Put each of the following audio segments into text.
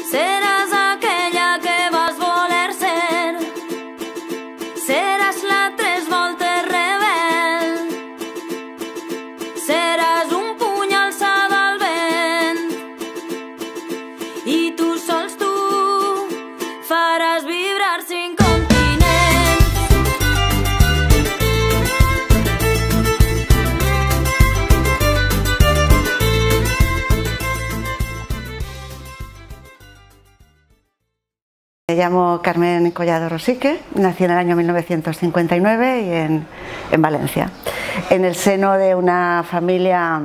Seràs aquella que vas voler ser, seràs la tres voltes rebel, seràs un puny alçat al vent i tu sols tu faràs vibrar 5 continents. Me llamo Carmen Collado Rosique, nací en el año 1959 y en Valencia, en el seno de una familia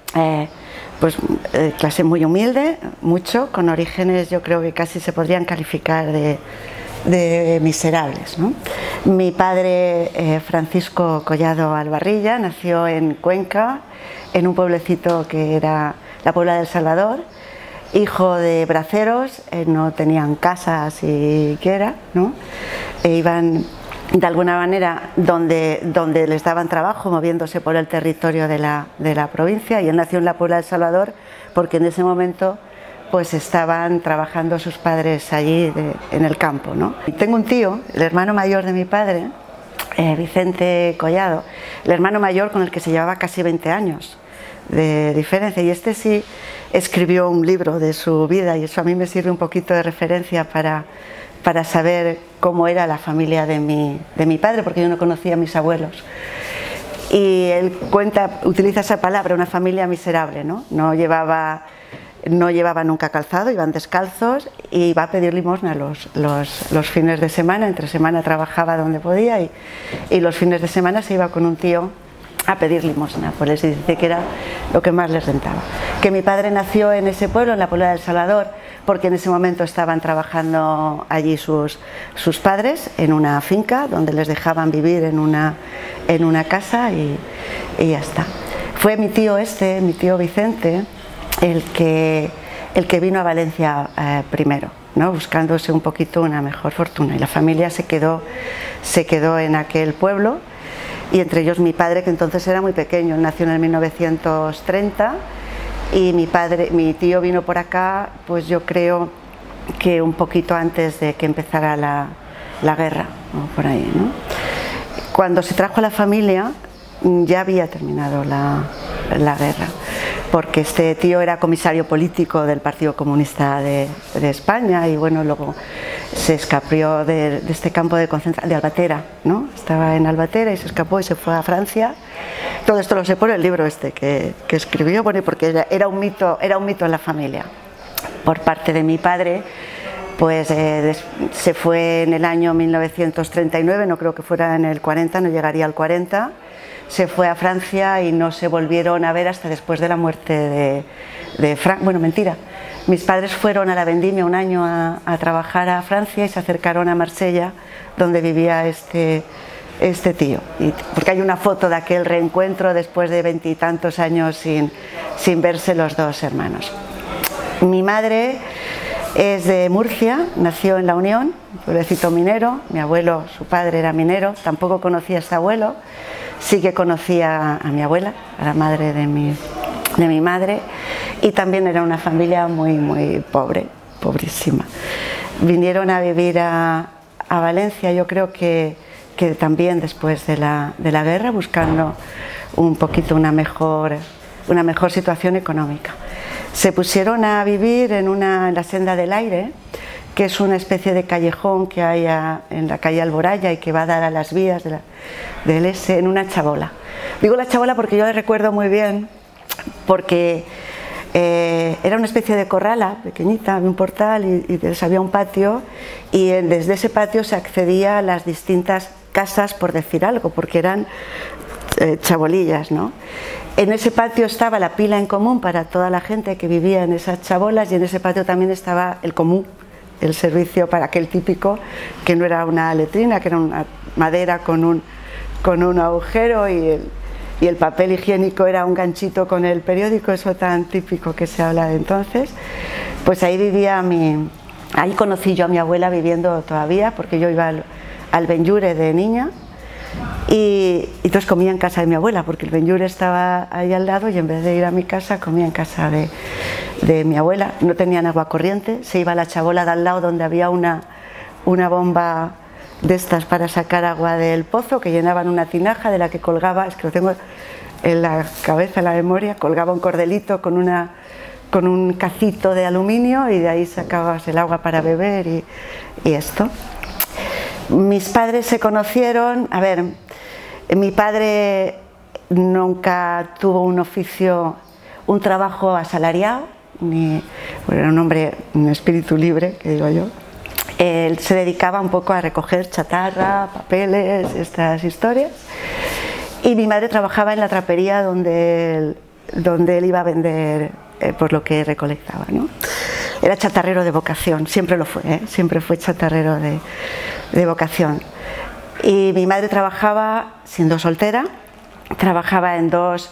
clase muy humilde, con orígenes yo creo que casi se podrían calificar de miserables, ¿no? Mi padre, Francisco Collado Albarrilla, nació en Cuenca, en un pueblecito que era la Puebla del Salvador, hijo de braceros, no tenían casa siquiera, ¿no? Iban de alguna manera donde les daban trabajo, moviéndose por el territorio de la provincia, y él nació en la Puebla del Salvador porque en ese momento pues estaban trabajando sus padres allí en el campo, ¿no? Y tengo un tío, el hermano mayor de mi padre, Vicente Collado, el hermano mayor con el que se llevaba casi 20 años de diferencia, y este sí escribió un libro de su vida, y eso a mí me sirve un poquito de referencia para saber cómo era la familia de mi padre, porque yo no conocía a mis abuelos. Y él utiliza esa palabra, una familia miserable, ¿no? No llevaba nunca calzado, iban descalzos, y iba a pedir limosna los fines de semana. Entre semana trabajaba donde podía y los fines de semana se iba con un tío a pedir limosna, pues les dice que era lo que más les rentaba. Que mi padre nació en ese pueblo, en la Puebla del Salvador, porque en ese momento estaban trabajando allí sus padres en una finca donde les dejaban vivir en una casa y ya está. Fue mi tío Vicente, el que vino a Valencia primero, ¿no? Buscándose un poquito una mejor fortuna, y la familia se quedó en aquel pueblo. Y entre ellos mi padre, que entonces era muy pequeño, nació en el 1930, y mi tío vino por acá, pues yo creo que un poquito antes de que empezara la guerra, ¿no? Por ahí, ¿no? Cuando se trajo a la familia ya había terminado la guerra, porque este tío era comisario político del Partido Comunista de España, y bueno, luego se escapió de este campo de concentración de Albatera, ¿no? Estaba en Albatera y se escapó y se fue a Francia. Todo esto lo sé por el libro que escribió, bueno, porque era un mito en la familia. Por parte de mi padre, pues se fue en el año 1939, no creo que fuera en el 40, no llegaría al 40, se fue a Francia y no se volvieron a ver hasta después de la muerte de Franco. Bueno, mentira. Mis padres fueron a la Vendimia un año a trabajar a Francia y se acercaron a Marsella, donde vivía este tío. Porque hay una foto de aquel reencuentro después de 20 y tantos años sin verse los dos hermanos. Mi madre es de Murcia, nació en La Unión, un pueblecito minero. Mi abuelo, su padre era minero, tampoco conocía a ese abuelo. Sí que conocía a mi abuela, a la madre de mi madre, y también era una familia muy pobre, pobrísima. Vinieron a vivir a Valencia, yo creo que también después de la guerra, buscando un poquito una mejor situación económica. Se pusieron a vivir en la Senda del Aire, que es una especie de callejón que hay en la calle Alboraya y que va a dar a las vías del S, en una chabola. Digo la chabola porque yo la recuerdo muy bien, porque era una especie de corrala pequeñita, había un portal y había un patio, y desde ese patio se accedía a las distintas casas, por decir algo, porque eran chabolillas, ¿no? En ese patio estaba la pila en común para toda la gente que vivía en esas chabolas, y en ese patio también estaba el común, el servicio para aquel típico, que no era una letrina, que era una madera con un agujero, y el papel higiénico era un ganchito con el periódico, eso tan típico que se habla de entonces. Pues ahí ahí conocí yo a mi abuela viviendo todavía, porque yo iba al Benlliure de niña, y entonces comía en casa de mi abuela, porque el Ben-Yur estaba ahí al lado y en vez de ir a mi casa comía en casa de mi abuela. No tenían agua corriente, se iba a la chabola de al lado donde había una bomba de estas para sacar agua del pozo, que llenaban una tinaja de la que colgaba, es que lo tengo en la cabeza, en la memoria, colgaba un cordelito con un cacito de aluminio y de ahí sacabas el agua para beber y esto. Mis padres se conocieron, a ver, mi padre nunca tuvo un oficio, un trabajo asalariado, bueno, era un hombre, un espíritu libre, que digo yo. Él se dedicaba un poco a recoger chatarra, papeles, estas historias. Y mi madre trabajaba en la trapería donde él iba a vender por lo que recolectaba, ¿no? Era chatarrero de vocación, siempre lo fue, siempre fue chatarrero de vocación. Y mi madre trabajaba, siendo soltera, trabajaba en dos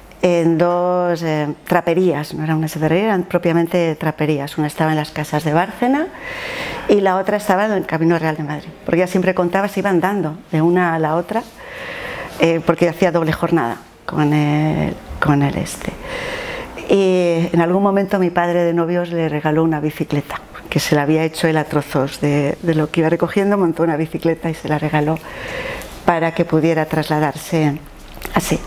traperías, no era una chatarrería, eran propiamente traperías. Una estaba en las Casas de Bárcena y la otra estaba en el Camino Real de Madrid, porque ella siempre contaba, se iba andando de una a la otra, porque hacía doble jornada con el este. Y en algún momento mi padre de novios le regaló una bicicleta, que se la había hecho él a trozos de lo que iba recogiendo, montó una bicicleta y se la regaló para que pudiera trasladarse así.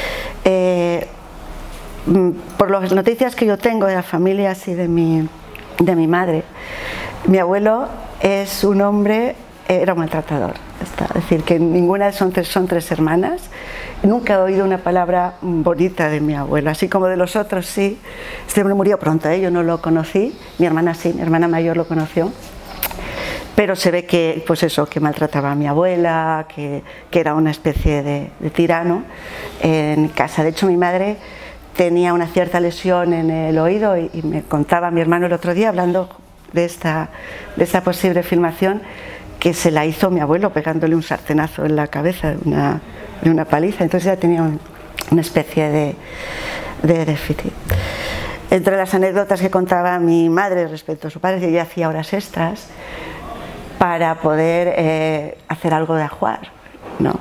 Por las noticias que yo tengo de la familia así de mi madre, mi abuelo es un hombre, era un maltratador, es decir, que ninguna son tres hermanas. Nunca he oído una palabra bonita de mi abuelo, así como de los otros sí. Este hombre murió pronto, yo no lo conocí, mi hermana sí, mi hermana mayor lo conoció, pero se ve que, pues eso, que maltrataba a mi abuela, que era una especie de tirano en casa. De hecho, mi madre tenía una cierta lesión en el oído y me contaba mi hermano el otro día, hablando de esta posible filmación, que se la hizo mi abuelo pegándole un sartenazo en la cabeza de una paliza. Entonces ella tenía una especie de déficit. Entre las anécdotas que contaba mi madre respecto a su padre, que ella hacía horas extras para poder hacer algo de ajuar, ¿no?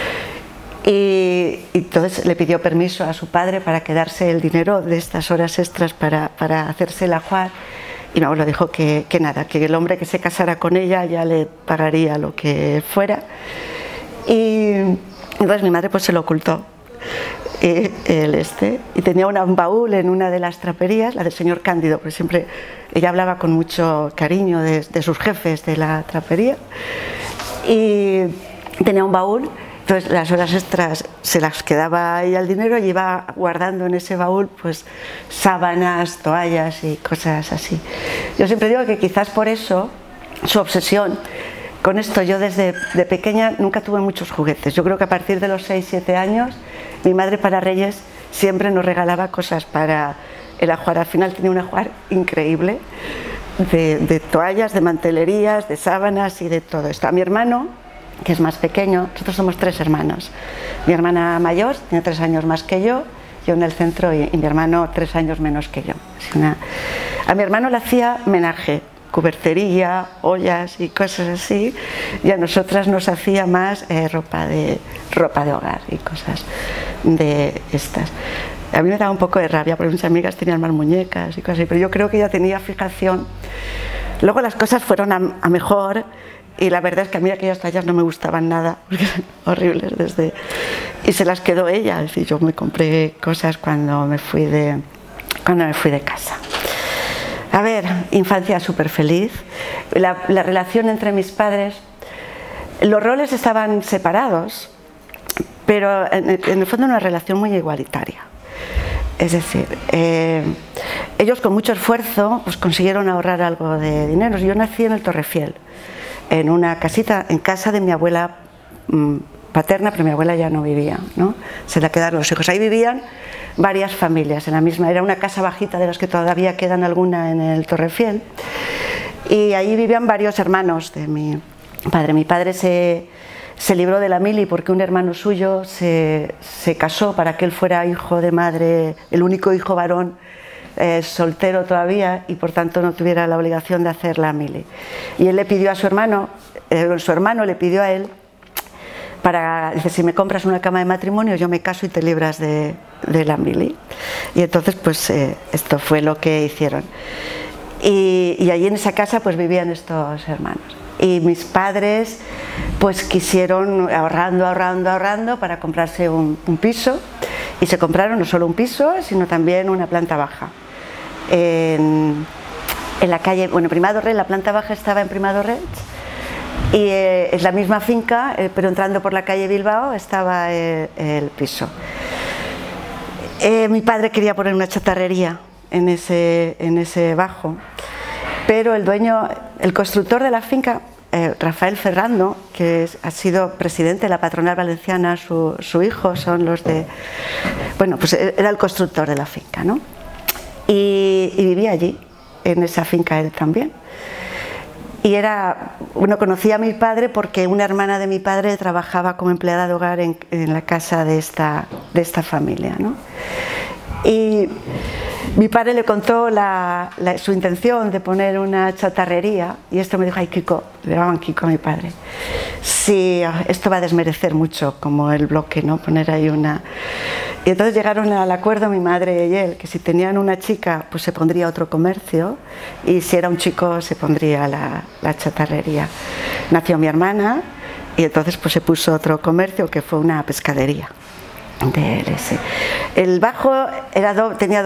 Y entonces le pidió permiso a su padre para quedarse el dinero de estas horas extras para hacerse el ajuar. Y mi abuelo dijo que nada, que el hombre que se casara con ella ya le pagaría lo que fuera. Y entonces mi madre pues se lo ocultó. Y tenía un baúl en una de las traperías, la del señor Cándido, porque siempre ella hablaba con mucho cariño de sus jefes de la trapería. Y tenía un baúl. Entonces las horas extras se las quedaba ella el dinero y iba guardando en ese baúl pues sábanas, toallas y cosas así. Yo siempre digo que quizás por eso su obsesión con esto, yo desde pequeña nunca tuve muchos juguetes. Yo creo que a partir de los 6-7 años mi madre para Reyes siempre nos regalaba cosas para el ajuar. Al final tenía un ajuar increíble de toallas, de mantelerías, de sábanas y de todo esto. A mi hermano, que es más pequeño, nosotros somos 3 hermanos. Mi hermana mayor tiene 3 años más que yo en el centro y mi hermano 3 años menos que yo. A mi hermano le hacía menaje, cubertería, ollas y cosas así, y a nosotras nos hacía más ropa de hogar y cosas de estas. A mí me daba un poco de rabia porque mis amigas tenían más muñecas y cosas así, pero yo creo que ella tenía fijación. Luego las cosas fueron a mejor. Y la verdad es que a mí aquellas tallas no me gustaban nada, porque eran horribles y se las quedó ella. Es decir, yo me compré cosas cuando me fui de casa. A ver, infancia súper feliz. La relación entre mis padres, los roles estaban separados, pero en el fondo una relación muy igualitaria. Es decir, ellos con mucho esfuerzo pues, consiguieron ahorrar algo de dinero. Yo nací en el Torrefiel, en una casita, en casa de mi abuela paterna, pero mi abuela ya no vivía, ¿no? Se la quedaron los hijos. Ahí vivían varias familias en la misma, era una casa bajita de las que todavía quedan alguna en el Torrefiel, y ahí vivían varios hermanos de mi padre. Mi padre se libró de la mili porque un hermano suyo se casó para que él fuera hijo de madre, el único hijo varón, soltero todavía, y por tanto no tuviera la obligación de hacer la mili. Y él le pidió a su hermano le pidió a él dice, si me compras una cama de matrimonio yo me caso y te libras de la mili. Y entonces pues esto fue lo que hicieron. Y allí en esa casa pues vivían estos hermanos. Y mis padres pues quisieron, ahorrando para comprarse un piso, y se compraron no solo un piso sino también una planta baja en la calle, bueno, Primadorret. La planta baja estaba en Primadorret y es la misma finca, pero entrando por la calle Bilbao estaba el piso. Mi padre quería poner una chatarrería en ese bajo, pero el dueño, el constructor de la finca, Rafael Ferrando, que ha sido presidente de la patronal valenciana, su hijo, son los de... Bueno, pues era el constructor de la finca, ¿no? Y vivía allí, en esa finca él también. Y conocía a mi padre porque una hermana de mi padre trabajaba como empleada de hogar en la casa de esta familia, ¿no? Y mi padre le contó su intención de poner una chatarrería, y esto me dijo, ay Kiko, le llamaban Kiko a mi padre, sí, esto va a desmerecer mucho como el bloque, ¿no? Poner ahí una... Y entonces llegaron al acuerdo mi madre y él, que si tenían una chica pues se pondría otro comercio, y si era un chico se pondría la chatarrería. Nació mi hermana y entonces pues se puso otro comercio, que fue una pescadería. El bajo tenía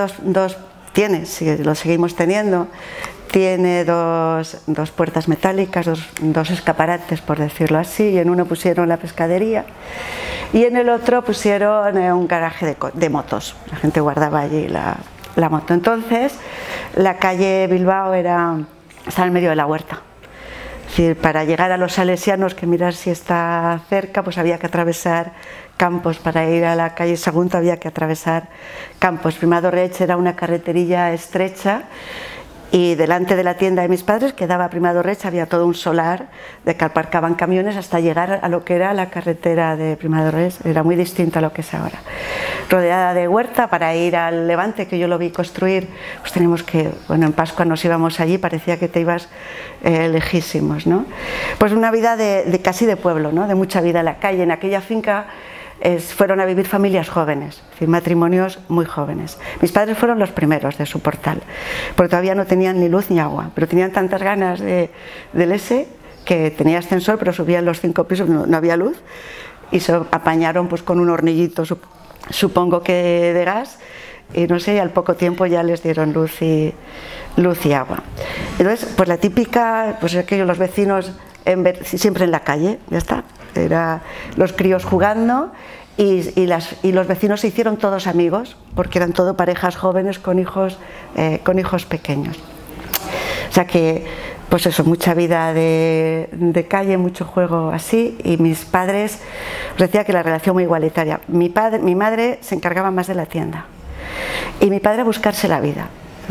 lo seguimos teniendo, tiene dos puertas metálicas, dos escaparates, por decirlo así, y en uno pusieron la pescadería y en el otro pusieron un garaje de motos. La gente guardaba allí la moto. Entonces la calle Bilbao estaba en medio de la huerta. Es decir, para llegar a los Salesianos, que mirar si está cerca, pues había que atravesar campos. Para ir a la calle Sagunto había que atravesar campos. Primadorret era una carreterilla estrecha, y delante de la tienda de mis padres, que daba a Primadorret, había todo un solar de que aparcaban camiones hasta llegar a lo que era la carretera de Primadorret. Era muy distinto a lo que es ahora. Rodeada de huerta. Para ir al Levante, que yo lo vi construir, pues teníamos que, bueno, en Pascua nos íbamos allí, parecía que te ibas lejísimos, ¿no? Pues una vida casi de pueblo, ¿no? De mucha vida en la calle. En aquella finca fueron a vivir familias jóvenes, es decir, matrimonios muy jóvenes. Mis padres fueron los primeros de su portal, porque todavía no tenían ni luz ni agua, pero tenían tantas ganas del ese, que tenía ascensor, pero subían los 5 pisos, no había luz, y se apañaron pues con un hornillito, supongo que de gas, y no sé, y al poco tiempo ya les dieron luz y agua. Entonces, pues la típica, pues aquellos, los vecinos siempre en la calle, ya está. Era los críos jugando, y los vecinos se hicieron todos amigos, porque eran todo parejas jóvenes con hijos pequeños. O sea que, pues eso, mucha vida de calle, mucho juego así. Y mis padres, os decía que la relación muy igualitaria. Mi madre se encargaba más de la tienda y mi padre a buscarse la vida.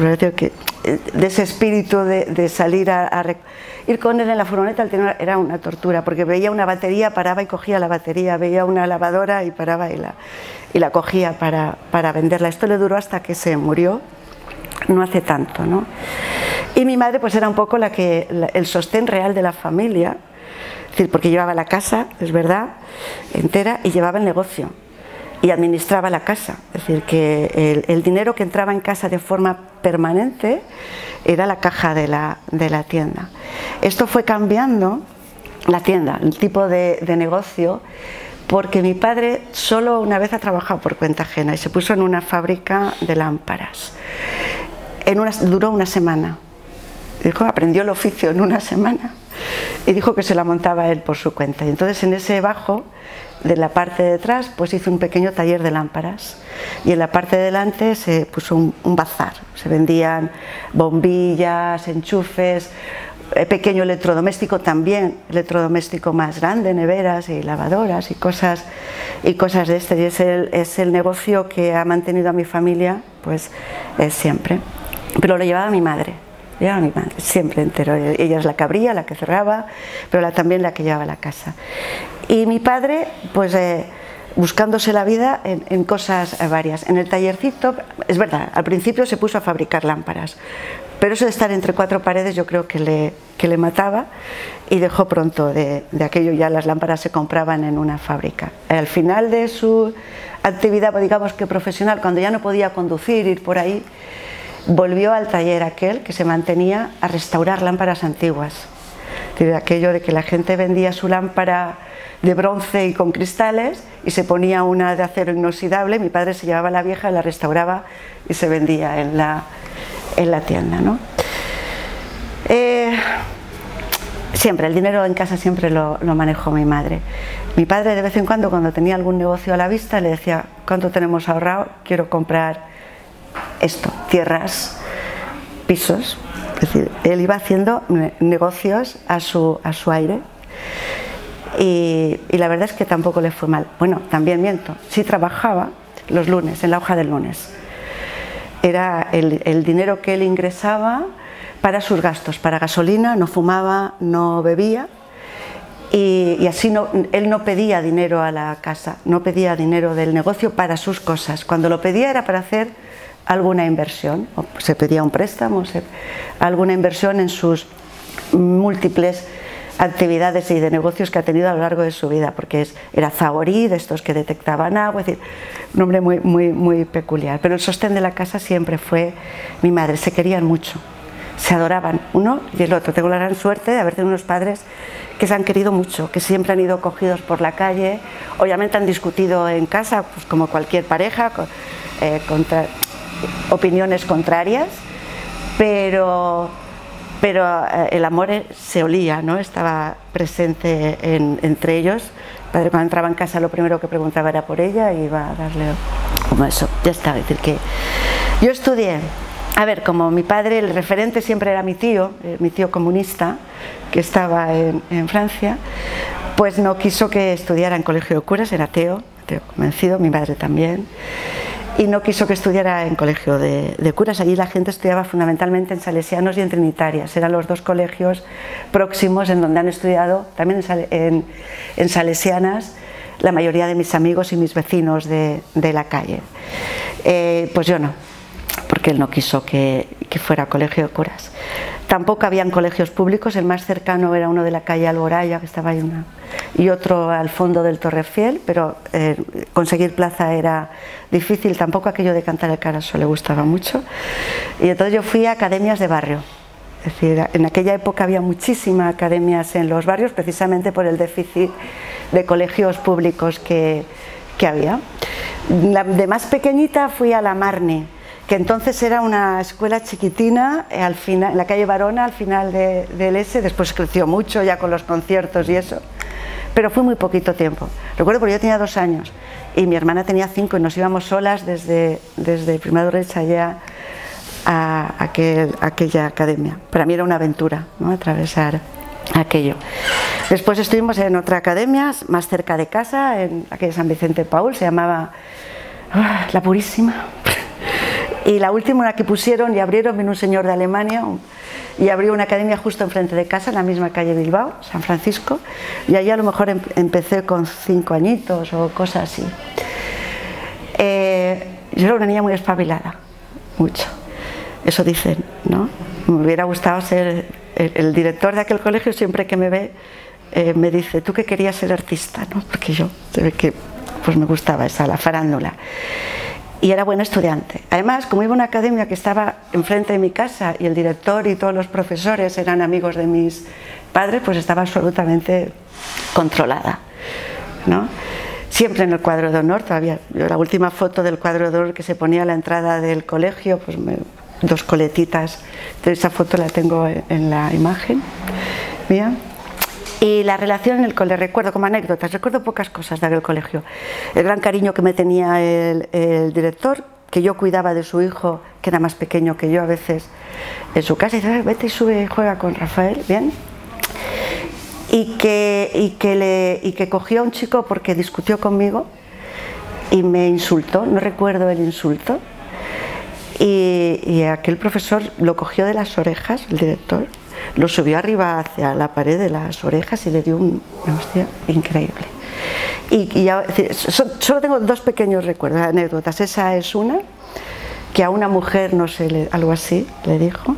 De ese espíritu de salir ir con él en la furgoneta era una tortura, porque veía una batería, paraba y cogía la batería, veía una lavadora y paraba y la cogía para venderla. Esto le duró hasta que se murió, no hace tanto, ¿no? Y mi madre pues era un poco el sostén real de la familia, es decir, porque llevaba la casa, es verdad, entera, y llevaba el negocio y administraba la casa. Es decir, que el dinero que entraba en casa de forma permanente era la caja de la tienda. Esto fue cambiando, la tienda, el tipo de negocio, porque mi padre solo una vez ha trabajado por cuenta ajena y se puso en una fábrica de lámparas. Duró una semana. Aprendió el oficio en una semana y dijo que se la montaba él por su cuenta. Y entonces en ese bajo, de la parte de atrás, pues hizo un pequeño taller de lámparas, y en la parte de delante se puso un bazar. Se vendían bombillas, enchufes, pequeño electrodoméstico, también electrodoméstico más grande, neveras y lavadoras y cosas de este. Y es el negocio que ha mantenido a mi familia pues siempre. Pero lo llevaba mi madre. Siempre entero. Ella es la que abría, la que cerraba, pero también la que llevaba la casa. Y mi padre, pues buscándose la vida en cosas varias. En el tallercito, es verdad, al principio se puso a fabricar lámparas, pero eso de estar entre cuatro paredes yo creo que le mataba y dejó pronto de aquello. Ya las lámparas se compraban en una fábrica. Al final de su actividad, digamos que profesional, cuando ya no podía conducir, ir por ahí, volvió al taller aquel que se mantenía a restaurar lámparas antiguas. De aquello de que la gente vendía su lámpara de bronce y con cristales y se ponía una de acero inoxidable. Mi padre se llevaba la vieja, la restauraba y se vendía en la tienda, ¿no? Siempre, el dinero en casa siempre lo manejó mi madre. Mi padre de vez en cuando tenía algún negocio a la vista, le decía: ¿cuánto tenemos ahorrado? Quiero comprar esto, tierras, pisos. Es decir, él iba haciendo negocios a su aire. Y la verdad es que tampoco le fue mal. Bueno, también miento, sí trabajaba los lunes, en la hoja del lunes. Era el dinero que él ingresaba para sus gastos, para gasolina, no fumaba, no bebía, y así él no pedía dinero a la casa, no pedía dinero del negocio para sus cosas. Cuando lo pedía era para hacer alguna inversión, o se pedía un préstamo, alguna inversión en sus múltiples actividades y de negocios que ha tenido a lo largo de su vida, porque era zahorí, de estos que detectaban agua, es decir, un hombre muy peculiar. Pero el sostén de la casa siempre fue mi madre. Se querían mucho, se adoraban uno y el otro. Tengo la gran suerte de haber tenido unos padres que se han querido mucho, que siempre han ido cogidos por la calle. Obviamente han discutido en casa, pues como cualquier pareja, opiniones contrarias, pero el amor se olía, ¿no? Estaba presente entre ellos. El padre, cuando entraba en casa, lo primero que preguntaba era por ella y iba a darle como eso. Ya está, es decir, que yo estudié. A ver, como mi padre, el referente siempre era mi tío comunista, que estaba en Francia, pues no quiso que estudiara en colegio de curas, era ateo convencido, mi madre también. Y no quiso que estudiara en colegio de curas. Allí la gente estudiaba fundamentalmente en salesianos y en trinitarias. Eran los dos colegios próximos en donde han estudiado, también en salesianas, la mayoría de mis amigos y mis vecinos de la calle. Pues yo no, porque él no quiso que fuera colegio de curas. Tampoco habían colegios públicos, el más cercano era uno de la calle Alboraya, que estaba ahí y otro al fondo del Torrefiel, pero conseguir plaza era difícil. Tampoco aquello de cantar el carazo le gustaba mucho, y entonces yo fui a academias de barrio. Es decir, en aquella época había muchísimas academias en los barrios, precisamente por el déficit de colegios públicos que había. De más pequeñita fui a la Marne, que entonces era una escuela chiquitina, al final, en la calle Barona, al final del S. Después creció mucho ya con los conciertos y eso, pero fue muy poquito tiempo. Recuerdo porque yo tenía 2 años y mi hermana tenía 5 y nos íbamos solas desde Primera derecha ya a aquella academia. Para mí era una aventura, ¿no?, atravesar aquello. Después estuvimos en otra academia más cerca de casa, en aquella San Vicente Paul, se llamaba La Purísima. Y la última, la que pusieron y abrieron, vino un señor de Alemania y abrió una academia justo enfrente de casa, en la misma calle Bilbao, San Francisco, y allí a lo mejor empecé con 5 añitos o cosas así. Yo era una niña muy espabilada, mucho, eso dicen, ¿no? Me hubiera gustado ser el director de aquel colegio. Siempre que me ve me dice: ¿tú qué querías ser artista?, ¿no? Porque yo, se ve que pues me gustaba la farándula. Y era buena estudiante. Además, como iba a una academia que estaba enfrente de mi casa y el director y todos los profesores eran amigos de mis padres, pues estaba absolutamente controlada, ¿no? Siempre en el cuadro de honor, todavía. Yo, la última foto del cuadro de honor que se ponía a la entrada del colegio, pues 2 coletitas. Entonces, esa foto la tengo en la imagen mía. Y la relación en el colegio, recuerdo como anécdotas, recuerdo pocas cosas de aquel colegio. El gran cariño que me tenía el director, que yo cuidaba de su hijo, que era más pequeño que yo a veces, en su casa, y dice: vete y sube y juega con Rafael, bien. Y que cogió a un chico porque discutió conmigo y me insultó, no recuerdo el insulto, y aquel profesor lo cogió de las orejas, el director, lo subió arriba hacia la pared de las orejas y le dio una hostia increíble. Solo tengo dos pequeños recuerdos, anécdotas. Esa es una, que a una mujer, no sé, algo así, le dijo,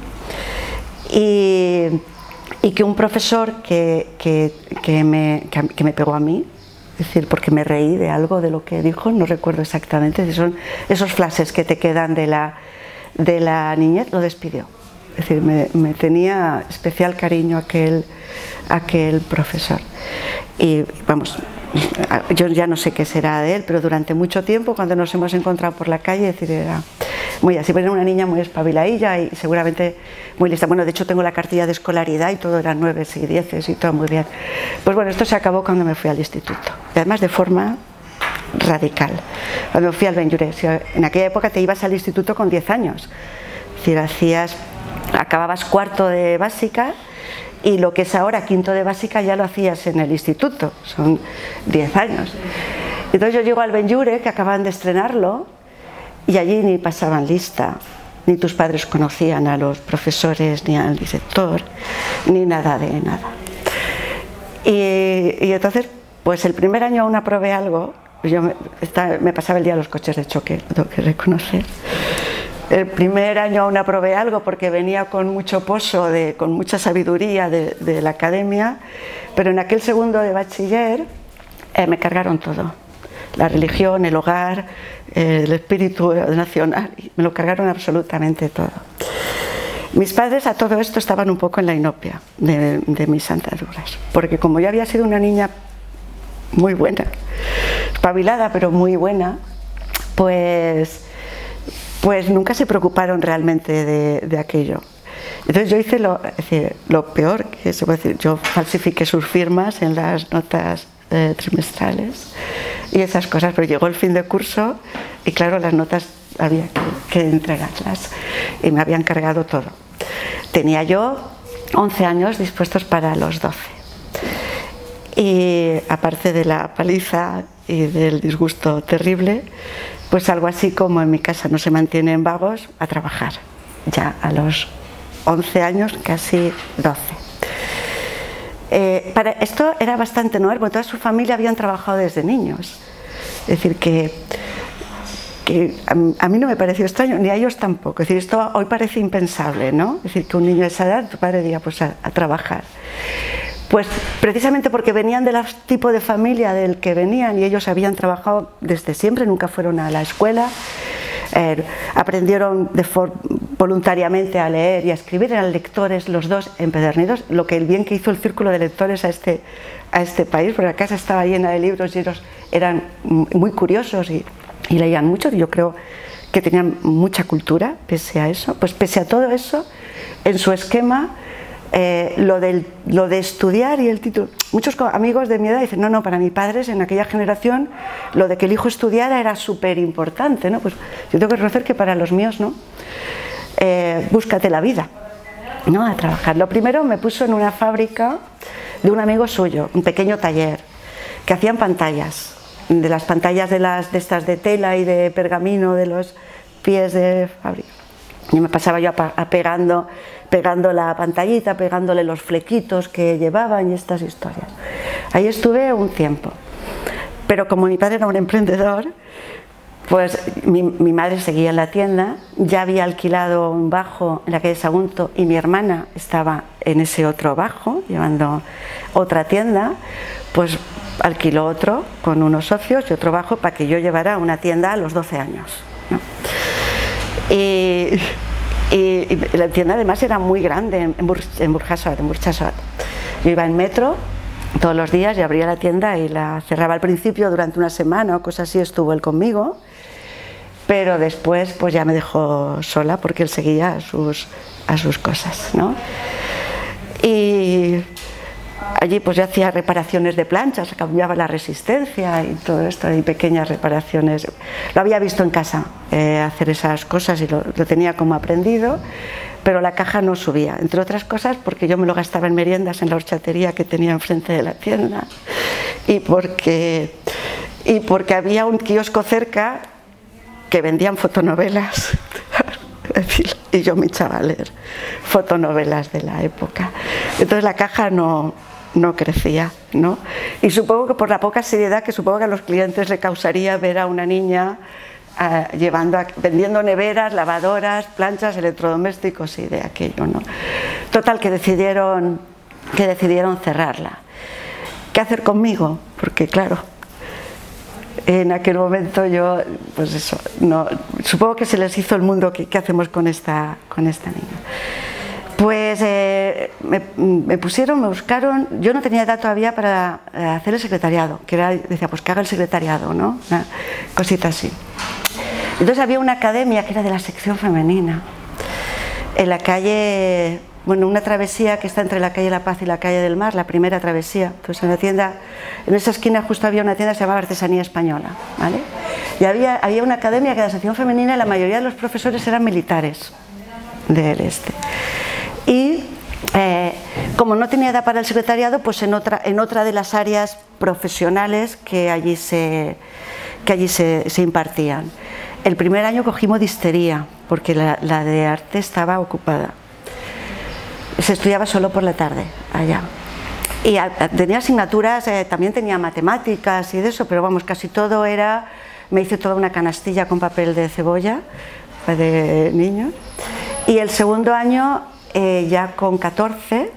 y que un profesor que me pegó a mí, es decir, porque me reí de algo de lo que dijo, no recuerdo exactamente, son esos flashes que te quedan de la niñez, lo despidió. Es decir, me tenía especial cariño aquel profesor. Y vamos, yo ya no sé qué será de él, pero durante mucho tiempo, cuando nos hemos encontrado por la calle, es decir, era muy así, era una niña muy espabiladilla y seguramente muy lista. Bueno, de hecho tengo la cartilla de escolaridad y todo eran 9 y 10 y todo muy bien. Pues bueno, esto se acabó cuando me fui al instituto, y además de forma radical. Cuando fui al Benlloure, en aquella época te ibas al instituto con 10 años, es decir, acababas cuarto de básica y lo que es ahora quinto de básica ya lo hacías en el instituto, son 10 años. Entonces yo llego al Benlloure, que acaban de estrenarlo, y allí ni pasaban lista, ni tus padres conocían a los profesores, ni al director, ni nada de nada. Y entonces, pues el primer año aún aprobé algo, yo me pasaba el día a los coches de choque, lo tengo que reconocer. El primer año aún aprobé algo porque venía con mucho pozo, con mucha sabiduría de la academia, pero en aquel segundo de bachiller me cargaron todo. La religión, el hogar, el espíritu nacional, me lo cargaron absolutamente todo. Mis padres a todo esto estaban un poco en la inopia de mis andaduras, porque como yo había sido una niña muy buena, espabilada pero muy buena, pues nunca se preocuparon realmente de aquello. Entonces yo hice lo peor que se puede decir, yo falsifiqué sus firmas en las notas trimestrales y esas cosas, pero llegó el fin de curso y claro, las notas había que entregarlas y me habían cargado todo. Tenía yo 11 años dispuestos para los 12 y aparte de la paliza y del disgusto terrible, pues algo así como en mi casa no se mantienen vagos, a trabajar, ya a los 11 años, casi 12. Para esto era bastante nuevo, porque toda su familia habían trabajado desde niños. Es decir, que a mí no me pareció extraño, ni a ellos tampoco. Es decir, esto hoy parece impensable, ¿no? Es decir, que un niño de esa edad, tu padre diga, pues a trabajar. Pues precisamente porque venían del tipo de familia del que venían y ellos habían trabajado desde siempre, nunca fueron a la escuela, aprendieron voluntariamente a leer y a escribir, eran lectores los dos empedernidos, el bien que hizo el círculo de lectores a este país, porque la casa estaba llena de libros y ellos eran muy curiosos y leían mucho, y yo creo que tenían mucha cultura pese a eso. Pues pese a todo eso, en su esquema, lo de estudiar y el título, muchos amigos de mi edad dicen, no, para mis padres en aquella generación lo de que el hijo estudiara era súper importante, ¿no? Pues yo tengo que reconocer que para los míos no, búscate la vida, ¿no? A trabajar. Lo primero me puso en una fábrica de un amigo suyo, un pequeño taller, que hacían pantallas, de las pantallas de estas de tela y de pergamino de los pies de fábrica. Y me pasaba yo pegando la pantallita, pegándole los flequitos que llevaban y estas historias. Ahí estuve un tiempo. Pero como mi padre era un emprendedor, pues mi madre seguía en la tienda, ya había alquilado un bajo en la calle Sagunto y mi hermana estaba en ese otro bajo, llevando otra tienda, pues alquiló otro con unos socios y otro bajo para que yo llevara una tienda a los 12 años, ¿no? Y la tienda además era muy grande en Burjasot. Yo iba en metro todos los días y abría la tienda y la cerraba al principio durante una semana o cosas así, estuvo él conmigo, pero después pues ya me dejó sola porque él seguía a sus cosas, ¿no? Y allí pues yo hacía reparaciones de planchas, cambiaba la resistencia y todo esto, y pequeñas reparaciones. Lo había visto en casa hacer esas cosas y lo tenía como aprendido, pero la caja no subía, entre otras cosas porque yo me lo gastaba en meriendas en la horchatería que tenía enfrente de la tienda y porque había un kiosco cerca que vendían fotonovelas y yo me echaba a leer fotonovelas de la época. Entonces la caja no no crecía, ¿no? Y supongo que por la poca seriedad que supongo que a los clientes le causaría ver a una niña vendiendo neveras, lavadoras, planchas, electrodomésticos y de aquello, ¿no? Total, que decidieron cerrarla. ¿Qué hacer conmigo? Porque claro, en aquel momento yo, pues eso, no, supongo que se les hizo el mundo. ¿Qué hacemos con esta niña? Pues me buscaron, yo no tenía edad todavía para hacer el secretariado, decía, pues que haga el secretariado, ¿no? Una cosita así. Entonces había una academia que era de la sección femenina, en la calle, bueno, una travesía que está entre la calle La Paz y la calle del Mar, la primera travesía. Entonces en la tienda, en esa esquina justo había una tienda que se llamaba Artesanía Española, ¿vale? Y había una academia que era de la sección femenina y la mayoría de los profesores eran militares del este. Y como no tenía edad para el secretariado, pues en otra de las áreas profesionales que allí se impartían. El primer año cogí modistería, porque la de arte estaba ocupada. Se estudiaba solo por la tarde, allá. Y tenía asignaturas, también tenía matemáticas y de eso, pero vamos, casi todo era... Me hice toda una canastilla con papel de cebolla, de niños. Y el segundo año, ya con 14,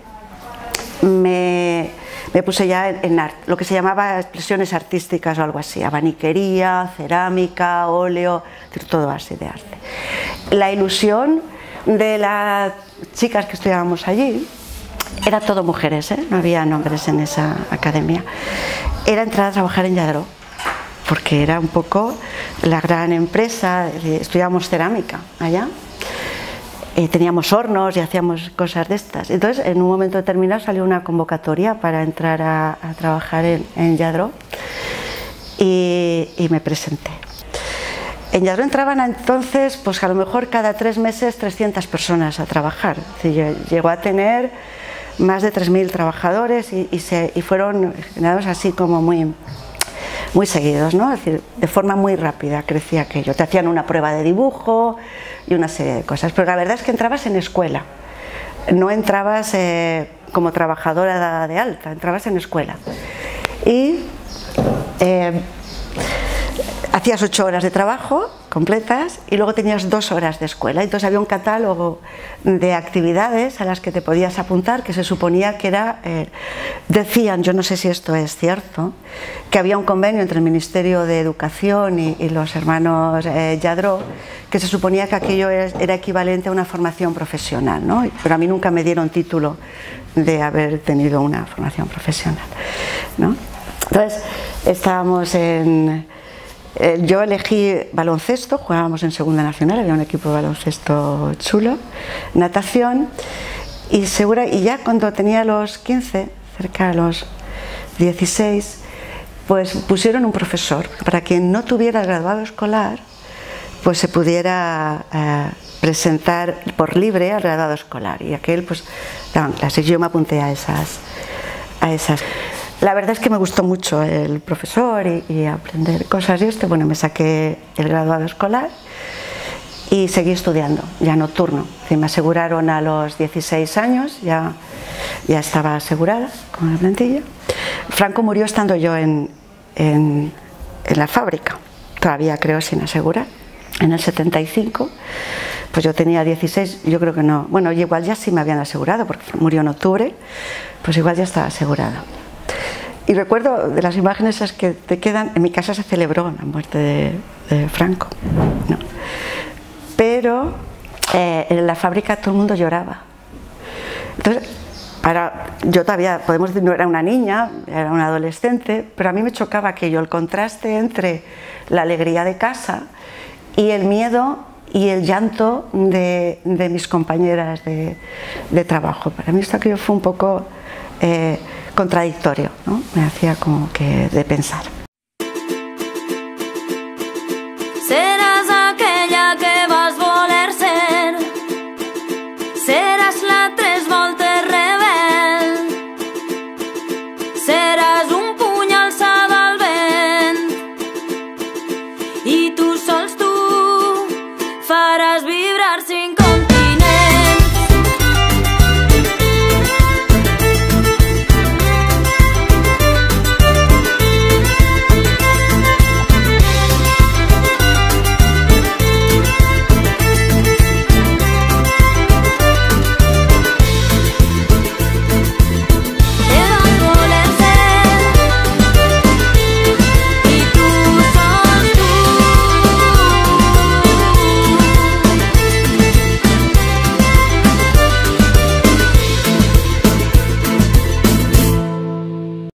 me puse ya en arte, lo que se llamaba expresiones artísticas o algo así, abaniquería, cerámica, óleo, todo así de arte. La ilusión de las chicas que estudiábamos allí, era todo mujeres, no había hombres en esa academia, era entrar a trabajar en Lladró, porque era un poco la gran empresa, estudiábamos cerámica allá. Teníamos hornos y hacíamos cosas de estas. Entonces, en un momento determinado salió una convocatoria para entrar a trabajar en Lladró y me presenté. En Lladró entraban entonces, pues a lo mejor cada 3 meses 300 personas a trabajar. Llegó a tener más de 3.000 trabajadores y fueron generados así como muy seguidos, ¿no? Es decir, de forma muy rápida crecía aquello. Te hacían una prueba de dibujo y una serie de cosas, pero la verdad es que entrabas en escuela, no entrabas como trabajadora de alta, entrabas en escuela. Y hacías 8 horas de trabajo completas y luego tenías 2 horas de escuela. Entonces había un catálogo de actividades a las que te podías apuntar, que se suponía que era, decían, yo no sé si esto es cierto, que había un convenio entre el Ministerio de Educación y los hermanos Lladró, que se suponía que aquello era equivalente a una formación profesional, ¿no? Pero a mí nunca me dieron título de haber tenido una formación profesional, ¿no? Entonces estábamos yo elegí baloncesto, jugábamos en Segunda Nacional, había un equipo de baloncesto chulo, natación, y ya cuando tenía los 15, cerca de los 16, pues pusieron un profesor, para quien no tuviera el graduado escolar, pues se pudiera presentar por libre al graduado escolar, y aquel pues daban clases, yo me apunté a esas. La verdad es que me gustó mucho el profesor y aprender cosas y esto. Bueno, me saqué el graduado escolar y seguí estudiando, ya nocturno. Me aseguraron a los 16 años, ya estaba asegurada con la plantilla. Franco murió estando yo en la fábrica, todavía creo sin asegurar. En el 75, pues yo tenía 16, yo creo que no. Bueno, igual ya sí me habían asegurado, porque murió en octubre, pues igual ya estaba asegurada. Y recuerdo de las imágenes esas que te quedan, en mi casa se celebró la muerte de Franco, ¿no? Pero en la fábrica todo el mundo lloraba. Entonces, yo todavía, podemos decir, no era una niña, era una adolescente, pero a mí me chocaba aquello, el contraste entre la alegría de casa y el miedo y el llanto de mis compañeras de trabajo. Para mí esto aquello fue un poco contradictorio, ¿no? Me hacía como que de pensar. Seràs aquella que vas voler ser, seràs la